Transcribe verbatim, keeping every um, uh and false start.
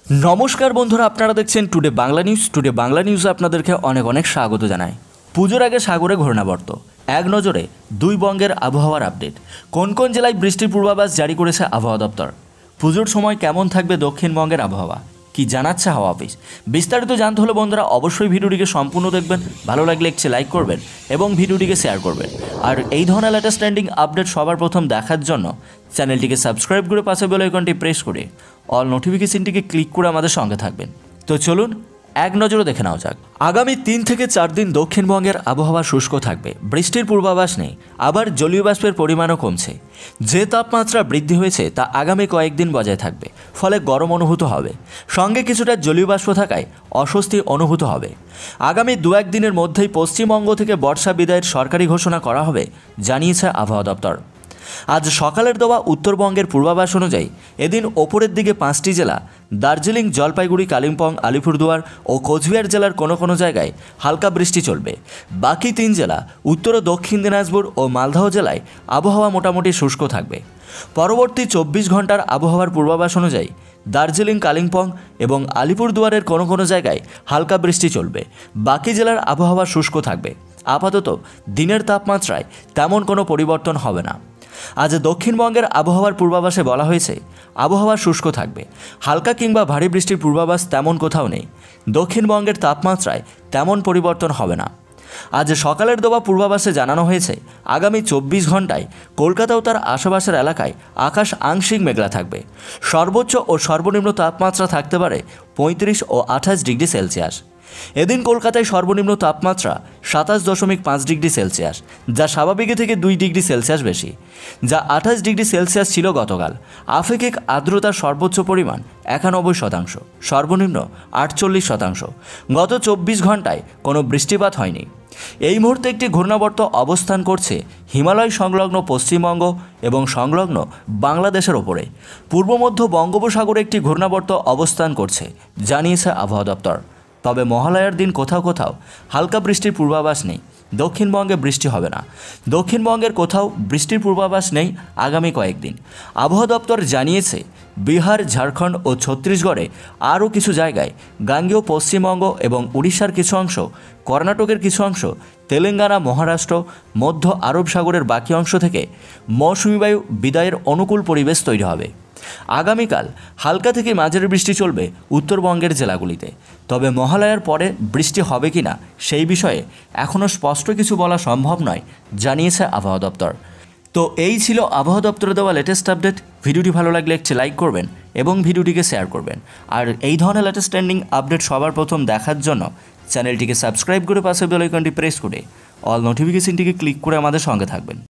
নমস্কার বন্ধুরা, আপনারা দেখছেন today Bangla news. Today Bangla নিউজে আপনাদেরকে অনেক অনেক স্বাগত জানাই। পুজোর আগে সাগরে ঘূর্ণাবর্ত, এক নজরে দুই বঙ্গের আবহাওয়ার আপডেট। কোন কোন জেলায় বৃষ্টির পূর্বাভাস জারি করেছে আবহাওয়া দপ্তর? পুজোর সময় কেমন থাকবে দক্ষিণবঙ্গের আবহাওয়া, কি জানাচ্ছে হাওয়া অফিস? বিস্তারিত জানতে হলে বন্ধুরা অবশ্যই ভিডিওটিকে সম্পূর্ণ দেখবেন। ভালো লাগলে একটি লাইক করবেন এবং ভিডিওটিকে শেয়ার করবেন। আর এই ধরনের লেটেস্ট ট্রেন্ডিং আপডেট সবার প্রথম দেখার জন্য চ্যানেলটিকে সাবস্ক্রাইব করে পাশে বেল আইকনটি প্রেস করে অল নোটিফিকেশনটিকে ক্লিক করে আমাদের সঙ্গে থাকবেন। তো চলুন এক নজরে দেখে নেওয়া যাক। আগামী তিন থেকে চার দিন দক্ষিণবঙ্গের আবহাওয়া শুষ্ক থাকবে, বৃষ্টির পূর্বাভাস নেই। আবার জলীয় বাষ্পের পরিমাণও কমছে। যে তাপমাত্রা বৃদ্ধি হয়েছে তা আগামী কয়েকদিন বজায় থাকবে, ফলে গরম অনুভূত হবে। সঙ্গে কিছুটা জলীয় বাষ্প থাকায় অস্বস্তি অনুভূত হবে। আগামী দু এক দিনের মধ্যেই পশ্চিমবঙ্গ থেকে বর্ষা বিদায়ের সরকারি ঘোষণা করা হবে, জানিয়েছে আবহাওয়া দপ্তর। আজ সকালের দেওয়া উত্তরবঙ্গের পূর্বাভাস অনুযায়ী এদিন ওপরের দিকে পাঁচটি জেলা দার্জিলিং, জলপাইগুড়ি, কালিম্পং, আলিপুরদুয়ার ও কোচবিহার জেলার কোনো কোনো জায়গায় হালকা বৃষ্টি চলবে। বাকি তিন জেলা উত্তর ও দক্ষিণ দিনাজপুর ও মালদহ জেলায় আবহাওয়া মোটামুটি শুষ্ক থাকবে। পরবর্তী চব্বিশ ঘন্টার আবহাওয়ার পূর্বাভাস অনুযায়ী দার্জিলিং, কালিম্পং এবং আলিপুরদুয়ারের কোনো কোনো জায়গায় হালকা বৃষ্টি চলবে। বাকি জেলার আবহাওয়া শুষ্ক থাকবে। আপাতত দিনের তাপমাত্রায় তেমন কোনো পরিবর্তন হবে না। আজ দক্ষিণবঙ্গের আবহাওয়ার পূর্বাভাসে বলা হয়েছে আবহাওয়া শুষ্ক থাকবে, হালকা কিংবা ভারী বৃষ্টির পূর্বাভাস তেমন কোথাও নেই। দক্ষিণবঙ্গের তাপমাত্রায় তেমন পরিবর্তন হবে না। আজ সকালের দেওয়া পূর্বাভাসে জানানো হয়েছে আগামী চব্বিশ ঘন্টায় কলকাতা ও তার আশেপাশের এলাকায় আকাশ আংশিক মেঘলা থাকবে। সর্বোচ্চ ও সর্বনিম্ন তাপমাত্রা থাকতে পারে পঁয়ত্রিশ ও আঠাশ ডিগ্রি সেলসিয়াস। এদিন কলকাতায় সর্বনিম্ন তাপমাত্রা সাতাশ দশমিক পাঁচ ডিগ্রি সেলসিয়াস, যা স্বাভাবিক থেকে দুই ডিগ্রি সেলসিয়াস বেশি, যা আঠাশ ডিগ্রি সেলসিয়াস ছিল গতকাল। আপেক্ষিক আর্দ্রতার সর্বোচ্চ পরিমাণ একানব্বই শতাংশ, সর্বনিম্ন আটচল্লিশ শতাংশ। গত চব্বিশ ঘন্টায় কোনো বৃষ্টিপাত হয়নি। এই মুহূর্তে একটি ঘূর্ণাবর্ত অবস্থান করছে হিমালয় সংলগ্ন পশ্চিমবঙ্গ এবং সংলগ্ন বাংলাদেশের ওপরে। পূর্ব মধ্য বঙ্গোপসাগরে একটি ঘূর্ণাবর্ত অবস্থান করছে, জানিয়েছে আবহাওয়া দপ্তর। তবে মহালয়ার দিন কোথাও কোথাও হালকা বৃষ্টির পূর্বাভাস নেই। দক্ষিণবঙ্গে বৃষ্টি হবে না। দক্ষিণবঙ্গের কোথাও বৃষ্টির পূর্বাভাস নেই আগামী কয়েকদিন। আবহাওয়া দপ্তর জানিয়েছে বিহার, ঝাড়খণ্ড ও ছত্তিশগড়ে আরও কিছু জায়গায়, গাঙ্গেয় পশ্চিমবঙ্গ এবং উড়িষ্যার কিছু অংশ, কর্ণাটকের কিছু অংশ, তেলেঙ্গানা, মহারাষ্ট্র, মধ্য আরব সাগরের বাকি অংশ থেকে মৌসুমি বায়ু বিদায়ের অনুকূল পরিবেশ তৈরি হবে। আগামীকাল হালকা থেকে মাঝারি বৃষ্টি চলবে উত্তরবঙ্গের জেলাগুলিতে। তবে মহালয়ার পরে বৃষ্টি হবে কি না সেই বিষয়ে এখনও স্পষ্ট কিছু বলা সম্ভব নয়, জানিয়েছে আবহাওয়া দপ্তর। তো এই ছিল আবহাওয়া দপ্তরে দেওয়া লেটেস্ট আপডেট। ভিডিওটি ভালো লাগলে একটি লাইক করবেন এবং ভিডিওটিকে শেয়ার করবেন। আর এই ধরনের লেটেস্ট ট্রেন্ডিং আপডেট সবার প্রথম দেখার জন্য চ্যানেলটিকে সাবস্ক্রাইব করে পাশে বেল আইকনটি প্রেস করে অল নোটিফিকেশনটিকে ক্লিক করে আমাদের সঙ্গে থাকবেন।